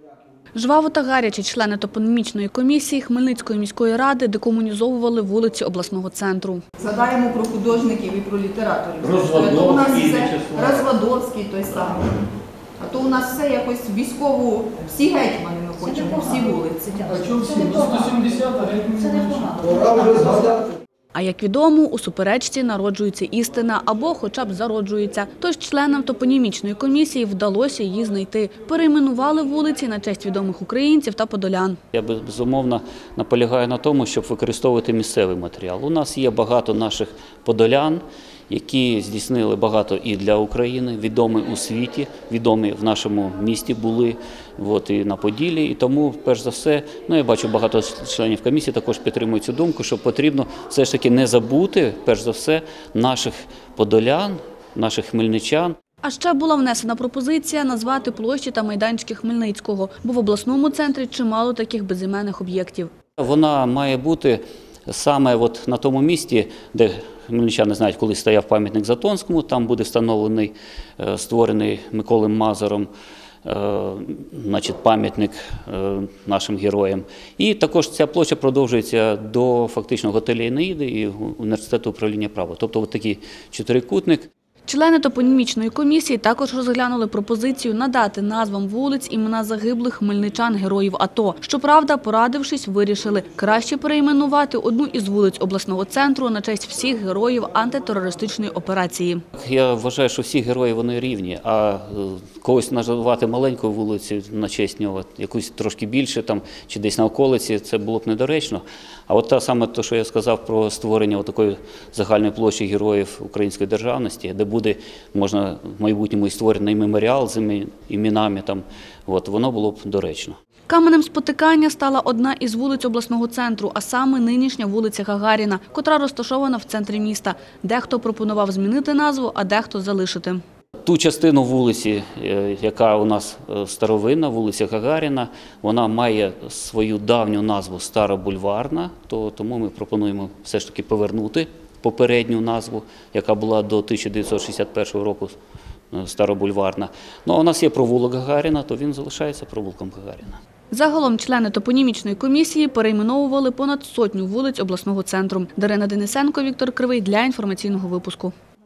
Жваво та гаряче члени топонімічної комісії Хмельницької міської ради декомунізовували вулиці обласного центру. Згадаємо про художників і про літераторів. Розвадовський, у нас все Розвадовський той самий. А то у нас все якось військову, всі гетьмани ми хочемо, всі вулиці. А чому всі? 170, а гетьмани? Пора вже згадати. А як відомо, у суперечці народжується істина або хоча б зароджується. Тож членам топонімічної комісії вдалося її знайти. Перейменували вулиці на честь відомих українців та подолян. Я безумовно наполягаю на тому, щоб використовувати місцевий матеріал. У нас є багато наших подолян, які здійснили багато і для України, відомі у світі, відомі в нашому місті були, і на Поділлі. І тому, перш за все, я бачу, багато членів комісії також підтримують цю думку, що потрібно все ж таки не забути, перш за все, наших подолян, наших хмельничан. А ще була внесена пропозиція назвати площі та майданчики Хмельницького, бо в обласному центрі чимало таких безіменних об'єктів. Вона має бути саме на тому місці, де хмельничани знають, коли стояв пам'ятник Затонському, там буде встановлений, створений Миколою Мазуром, пам'ятник нашим героям. І також ця площа продовжується до фактично готелю «Енеїда» і університету управління права. Тобто такий чотирикутник. Члени топонімічної комісії також розглянули пропозицію надати назвам вулиць імена загиблих хмельничан-героїв АТО. Щоправда, порадившись, вирішили краще перейменувати одну із вулиць обласного центру на честь всіх героїв антитерористичної операції. Я вважаю, що всі герої вони рівні, а когось називати маленькою вулицею на честь нього, якусь трошки більше чи десь на околиці, це було б недоречно. А от саме те, що я сказав про створення такої загальної площі героїв української державності, де буде, можна в майбутньому і створений меморіал з іменами, воно було б доречно. Каменем спотикання стала одна із вулиць обласного центру, а саме нинішня вулиця Гагаріна, котра розташована в центрі міста. Дехто пропонував змінити назву, а дехто залишити. Ту частину вулиці, яка у нас старовинна, вулиця Гагаріна, вона має свою давню назву Старобульварна, тому ми пропонуємо все ж таки повернути попередню назву, яка була до 1961 року Старобульварна. А у нас є провулок Гагаріна, то він залишається провулком Гагаріна. Загалом члени топонімічної комісії перейменовували понад 100 вулиць обласного центру. Дарина Денисенко, Віктор Кривий для інформаційного випуску.